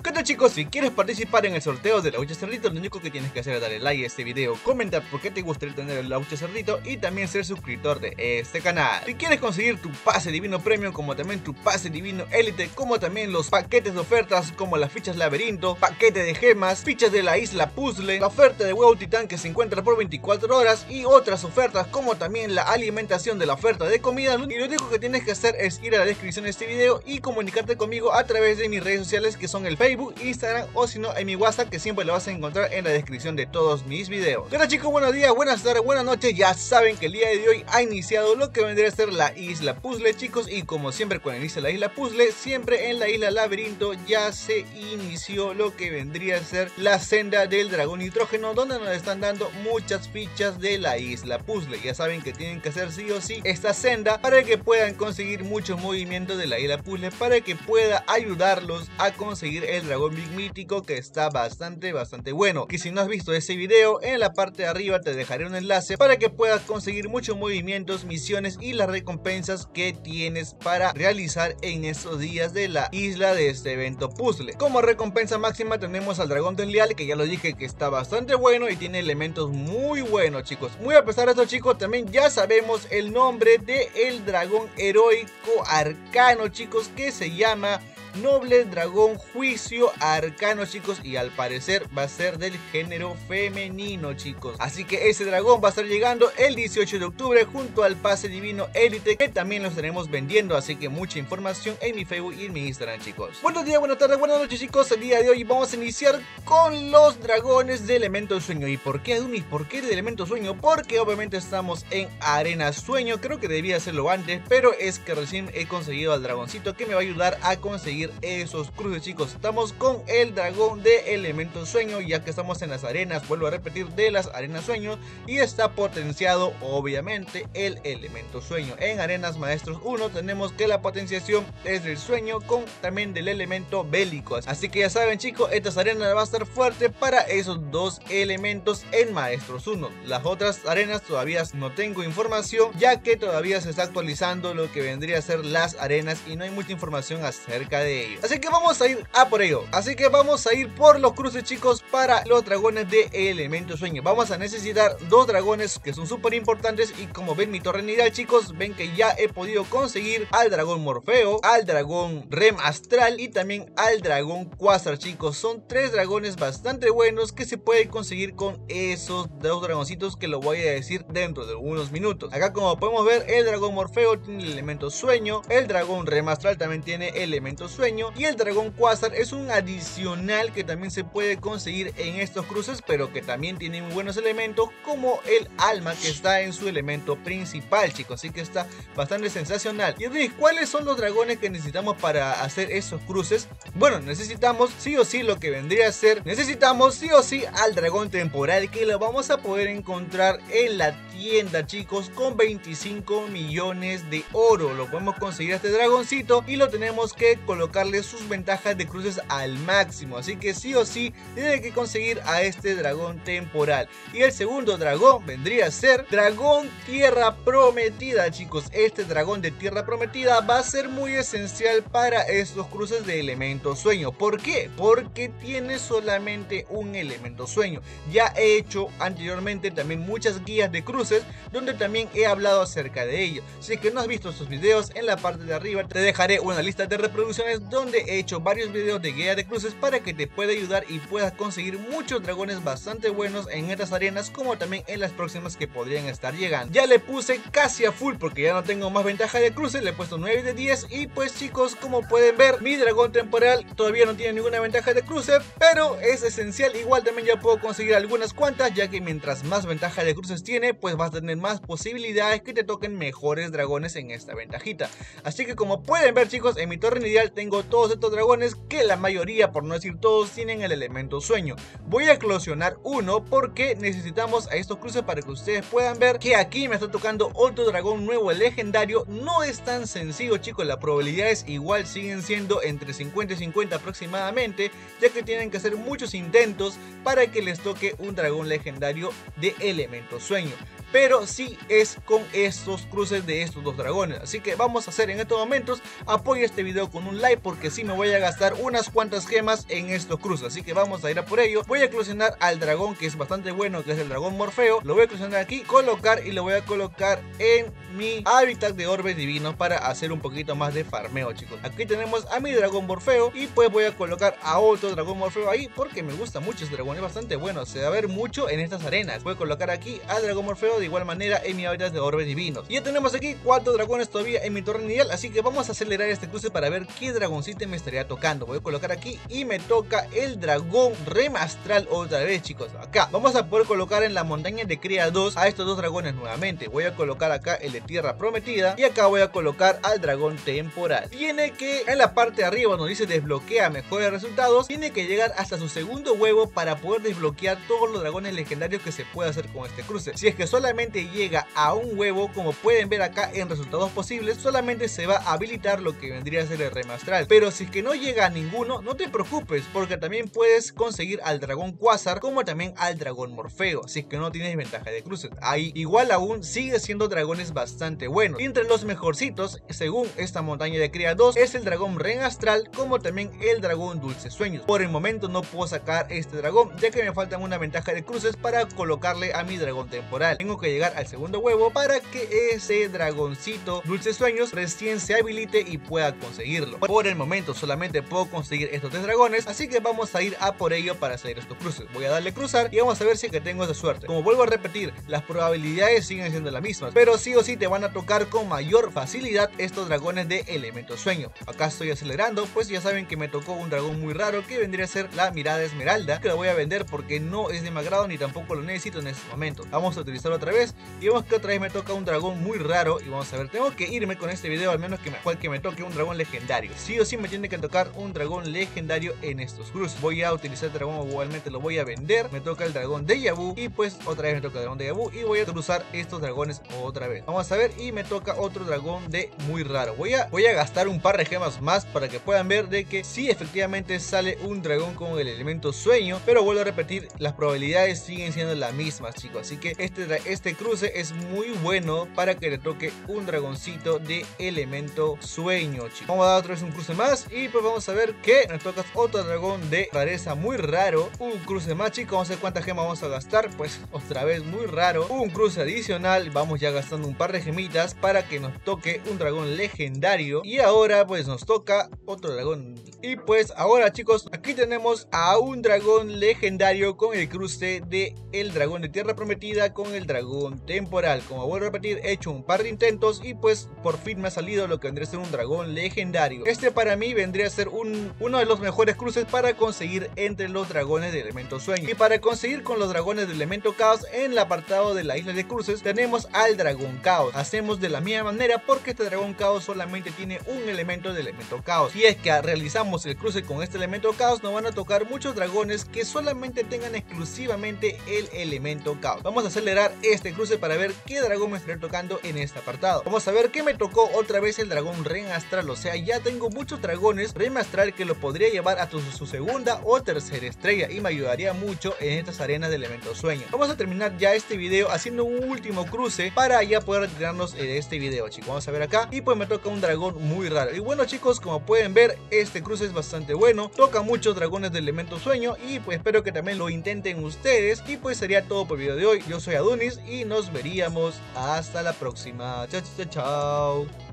¿Qué tal, chicos? Si quieres participar en el sorteo del Auche Cerdito, lo único que tienes que hacer es darle like a este video, comentar por qué te gustaría tener el Auche Cerdito y también ser suscriptor de este canal. Si quieres conseguir tu pase divino premium, como también tu pase divino élite, como también los paquetes de ofertas como las fichas laberinto, paquete de gemas, fichas de la isla puzzle, la oferta de huevo titán que se encuentra por 24 horas y otras ofertas como también la alimentación de la oferta de comida, y lo único que tienes que hacer es ir a la descripción de este video y comunicarte conmigo a través de mis redes sociales, que son el Facebook, Instagram o si no en mi WhatsApp, que siempre lo vas a encontrar en la descripción de todos mis videos. Hola, chicos, buenos días, buenas tardes, buenas noches. Ya saben que el día de hoy ha iniciado lo que vendría a ser la isla puzzle, chicos, y como siempre cuando inicia la isla puzzle, siempre en la isla laberinto ya se inició lo que vendría a ser la senda del dragón nitrógeno, donde nos están dando muchas fichas de la isla puzzle. Ya saben que tienen que hacer sí o sí esta senda para que puedan conseguir muchos movimientos de la isla puzzle, para que pueda ayudarlos a conseguir el dragón big mítico, que está bastante bueno. Que si no has visto ese video, en la parte de arriba te dejaré un enlace para que puedas conseguir muchos movimientos, misiones y las recompensas que tienes para realizar en estos días de la isla de este evento puzzle. Como recompensa máxima tenemos al dragón del leal, que ya lo dije que está bastante bueno y tiene elementos muy buenos, chicos. Muy a pesar de esto, chicos, también ya sabemos el nombre de el dragón heroico arcano, chicos, que se llama Noble Dragón Juicio Arcano, chicos, y al parecer va a ser del género femenino, chicos. Así que ese dragón va a estar llegando el 18 de octubre junto al pase divino élite, que también lo estaremos vendiendo. Así que mucha información en mi Facebook y en mi Instagram, chicos. Buenos días, buenas tardes, buenas noches, chicos. El día de hoy vamos a iniciar con los dragones de elemento sueño. ¿Y por qué, Adunis? ¿Por qué de elemento sueño? Porque obviamente estamos en arena sueño. Creo que debía hacerlo antes, pero es que recién he conseguido al dragoncito que me va a ayudar a conseguir esos cruces, chicos. Estamos con el dragón de elemento sueño, ya que estamos en las arenas, vuelvo a repetir, de las arenas sueño, y está potenciado obviamente el elemento sueño. En arenas maestros 1 tenemos que la potenciación es del sueño con también del elemento bélico, así que ya saben, chicos, estas arenas va a estar fuerte para esos dos elementos en maestros 1. Las otras arenas todavía no tengo información, ya que todavía se está actualizando lo que vendría a ser las arenas y no hay mucha información acerca de ello. Así que vamos a ir a por ello. Así que vamos a ir por los cruces, chicos, para los dragones de elemento sueño. Vamos a necesitar dos dragones que son súper importantes, y como ven mi torre niral, chicos, ven que ya he podido conseguir al dragón Morfeo, al dragón Rem Astral y también al dragón Quasar, chicos. Son tres dragones bastante buenos que se pueden conseguir con esos dos dragoncitos que lo voy a decir dentro de unos minutos. Acá, como podemos ver, el dragón Morfeo tiene el elemento sueño, el dragón Rem Astral también tiene elemento sueño, y el dragón Quasar es un adicional que también se puede conseguir en estos cruces, pero que también tiene muy buenos elementos como el alma, que está en su elemento principal, chicos. Así que está bastante sensacional. Y entonces, ¿cuáles son los dragones que necesitamos para hacer esos cruces? Bueno, necesitamos sí o sí lo que vendría a ser, necesitamos sí o sí al dragón temporal, que lo vamos a poder encontrar en la tienda, chicos, con 25 millones de oro. Lo podemos conseguir a este dragoncito y lo tenemos que colocarle sus ventajas de cruces al máximo. Así que sí o sí tiene que conseguir a este dragón temporal. Y el segundo dragón vendría a ser dragón tierra prometida, chicos. Este dragón de tierra prometida va a ser muy esencial para estos cruces de elemento sueño. ¿Por qué? Porque tiene solamente un elemento sueño. Ya he hecho anteriormente también muchas guías de cruces donde también he hablado acerca de ello. Si que no has visto estos videos, en la parte de arriba te dejaré una lista de reproducciones donde he hecho varios videos de guía de cruces para que te pueda ayudar y puedas conseguir muchos dragones bastante buenos en estas arenas, como también en las próximas que podrían estar llegando. Ya le puse casi a full porque ya no tengo más ventaja de cruces, le he puesto 9 de 10 y pues, chicos, como pueden ver, mi dragón temporal todavía no tiene ninguna ventaja de cruce, pero es esencial. Igual también ya puedo conseguir algunas cuantas, ya que mientras más ventaja de cruces tiene, pues vas a tener más posibilidades que te toquen mejores dragones en esta ventajita. Así que como pueden ver, chicos, en mi torre ideal tengo todos estos dragones que la mayoría, por no decir todos, tienen el elemento sueño. Voy a eclosionar uno porque necesitamos a estos cruces para que ustedes puedan ver que aquí me está tocando otro dragón nuevo legendario. No es tan sencillo, chicos, las probabilidades igual siguen siendo entre 50 y 50 aproximadamente, ya que tienen que hacer muchos intentos para que les toque un dragón legendario de elemento sueño. pero sí es con estos cruces de estos dos dragones. Así que vamos a hacer en estos momentos, apoya este video con un like porque sí me voy a gastar unas cuantas gemas en estos cruces. Así que vamos a ir a por ello. Voy a eclosionar al dragón que es bastante bueno, que es el dragón Morfeo. Lo voy a eclosionar aquí, colocar y lo voy a colocar en mi hábitat de orbes divinos para hacer un poquito más de farmeo, chicos. Aquí tenemos a mi dragón Morfeo y pues voy a colocar a otro dragón Morfeo ahí porque me gusta mucho este dragón, es bastante bueno, se va a ver mucho en estas arenas. Voy a colocar aquí al dragón Morfeo de igual manera en mi hábitat de orbes divinos. Y ya tenemos aquí 4 dragones todavía en mi torre inicial, así que vamos a acelerar este cruce para ver qué dragoncito me estaría tocando. Voy a colocar aquí y me toca el dragón remastral otra vez, chicos. Acá vamos a poder colocar en la montaña de Cría 2 a estos dos dragones nuevamente. Voy a colocar acá el de Tierra Prometida y acá voy a colocar al dragón temporal. Tiene que en la parte de arriba donde dice desbloquea mejores resultados, tiene que llegar hasta su segundo huevo para poder desbloquear todos los dragones legendarios que se puede hacer con este cruce. Si es que solamente llega a un huevo, como pueden ver acá en resultados posibles, solamente se va a habilitar lo que vendría a ser el remastral. Pero si es que no llega a ninguno, no te preocupes, porque también puedes conseguir al dragón Quasar como también al dragón Morfeo, si es que no tienes ventaja de cruces. Ahí igual aún sigue siendo dragones bastante buenos. Entre los mejorcitos, según esta montaña de Cría 2, es el dragón Ren Astral como también el dragón Dulce Sueños. Por el momento no puedo sacar este dragón, ya que me faltan una ventaja de cruces para colocarle a mi dragón temporal. Tengo que llegar al segundo huevo para que ese dragoncito Dulce Sueños recién se habilite y pueda conseguirlo. Por el momento solamente puedo conseguir estos 3 dragones, así que vamos a ir a por ello para hacer estos cruces. Voy a darle cruzar y vamos a ver si que tengo esa suerte. Como vuelvo a repetir, las probabilidades siguen siendo las mismas, pero sí o sí te van a tocar con mayor facilidad estos dragones de elemento sueño. Acá estoy acelerando, pues ya saben que me tocó un dragón muy raro que vendría a ser la mirada esmeralda, que lo voy a vender porque no es de mi agrado ni tampoco lo necesito en este momento. Vamos a utilizarlo otra vez y vemos que otra vez me toca un dragón muy raro y vamos a ver, tengo que irme con este video al menos que me toque un dragón legendario. Sí o sí me tiene que tocar un dragón legendario en estos cruces. Voy a utilizar el dragón, igualmente lo voy a vender. Me toca el dragón de Yabu y pues otra vez me toca el dragón de Yabu y voy a cruzar estos dragones otra vez. Vamos a ver y me toca otro dragón de muy raro. Voy a gastar un par de gemas más para que puedan ver de que sí efectivamente sale un dragón con el elemento sueño, pero vuelvo a repetir, las probabilidades siguen siendo las mismas, chicos. Así que este cruce es muy bueno para que le toque un dragoncito de elemento sueño, chicos. Vamos a dar otra vez un cruce más y pues vamos a ver que nos toca otro dragón de rareza muy raro. Un cruce más, chicos. Vamos a ver cuántas gemas vamos a gastar. Pues otra vez muy raro. Un cruce adicional. Vamos ya gastando un par de gemitas para que nos toque un dragón legendario. Y ahora pues nos toca otro dragón. Y pues ahora, chicos, aquí tenemos a un dragón legendario con el cruce de el dragón de Tierra Prometida con el dragón temporal. Como vuelvo a repetir, he hecho un par de intentos y pues por fin me ha salido lo que vendría a ser un dragón legendario. Este para mí vendría a ser uno de los mejores cruces para conseguir entre los dragones de elemento sueño. Y para conseguir con los dragones de elemento caos, en el apartado de la isla de cruces tenemos al dragón caos. Hacemos de la misma manera porque este dragón caos solamente tiene un elemento de elemento caos. Si es que realizamos el cruce con este elemento caos, nos van a tocar muchos dragones que solamente tengan exclusivamente el elemento caos. Vamos a acelerar este cruce para ver qué dragón me estará tocando en este apartado. Vamos a ver que me tocó otra vez el dragón Ren Astral. O sea, ya tengo muchos dragones Ren Astral que lo podría llevar a su segunda o tercera estrella y me ayudaría mucho en estas arenas de elemento sueño. Vamos a terminar ya este video haciendo un último cruce para ya poder retirarnos de este video, chicos. Vamos a ver acá y pues me toca un dragón muy raro. Y bueno, chicos, como pueden ver, este cruce es bastante bueno. Toca muchos dragones de elemento sueño y pues espero que también lo intenten ustedes. Y pues sería todo por el video de hoy. Yo soy Adonis y nos veríamos hasta la próxima. Chao, chao, chao.